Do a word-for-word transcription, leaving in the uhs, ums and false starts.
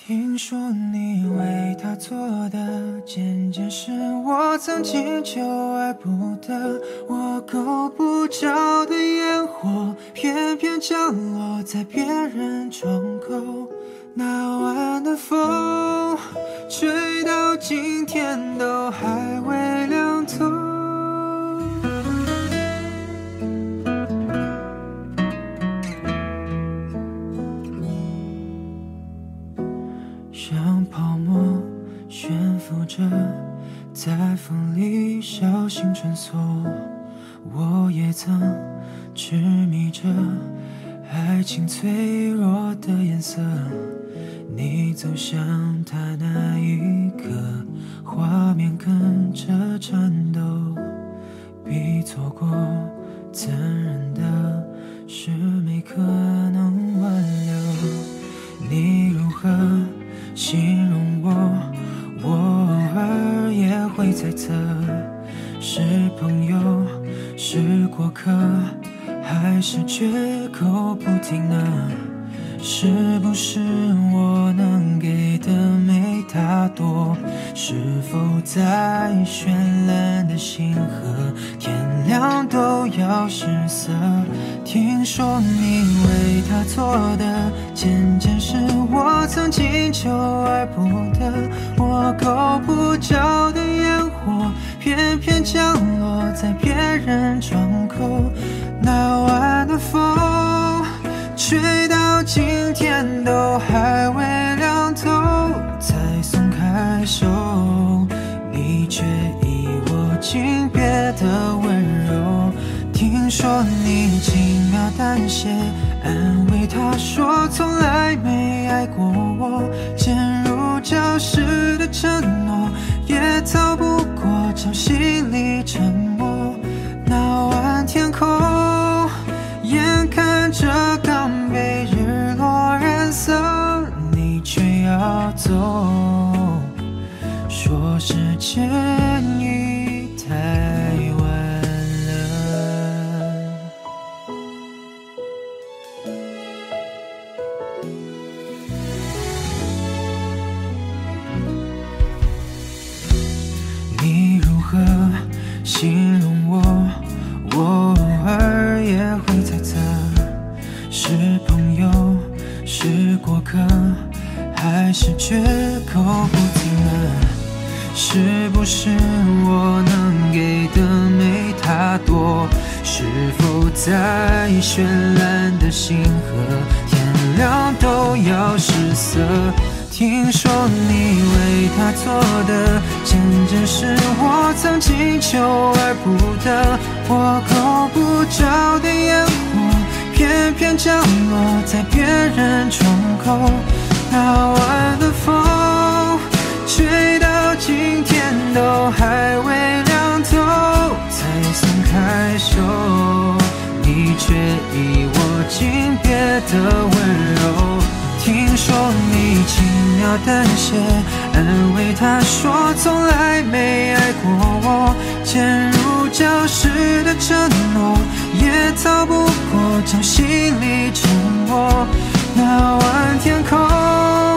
听说你为他做的件件事，我曾经求而不得。我够不着的烟火，偏偏降落在别人窗口。那晚的风，吹到今天都还未凉透。像泡沫悬浮着，在风里小心穿梭。我也曾痴迷着爱情脆弱的颜色。你走向他那一刻，画面跟着颤抖。比错过残忍的是没可能挽留。你如何形容我，我偶尔也会猜测，是朋友，是过客，还是绝口不提呢？是不是我能给的没他多？是否在绚烂的星河，天亮都要失色？听说你为他做的件件事，我曾经求而不得。我够不着的烟火，偏偏降落在别人窗口。那晚的风，吹到今天都还未凉透，才松开手，你却以我轻蔑的温柔。听说你轻描淡写安慰他说从来没爱过我，渐入礁石的承诺，也逃不过潮汐里沉默。那晚天空，眼看着刚被日落染色，你却要走，说时间已太晚了。你如何形容我，我偶尔也会猜测，是朋友，是过客，还是绝口不提呢？是不是我能给的没他多？是否在绚烂的星河，天亮都要失色？听说你为他做的件件事，我曾经求而不得。我够不着的烟火，偏偏降落在别人窗口。那晚的风，吹到今天都还未凉透，才松开手，你却以我轻蔑的温柔。听说你轻描淡写安慰他说从来没爱过我，渐入礁石的承诺，也逃不过潮汐里沉默。那晚天空，